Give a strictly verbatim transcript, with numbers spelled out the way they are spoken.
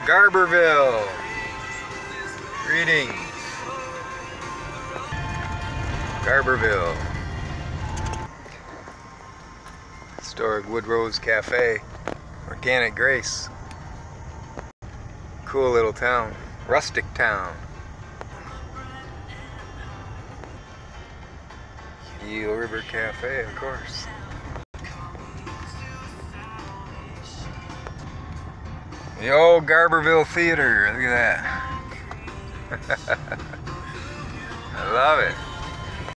Garberville. Greetings. Garberville. Historic Woodrose Cafe. Organic Grace. Cool little town. Rustic town. Eel River Cafe, of course. The old Garberville Theater, look at that. I love it.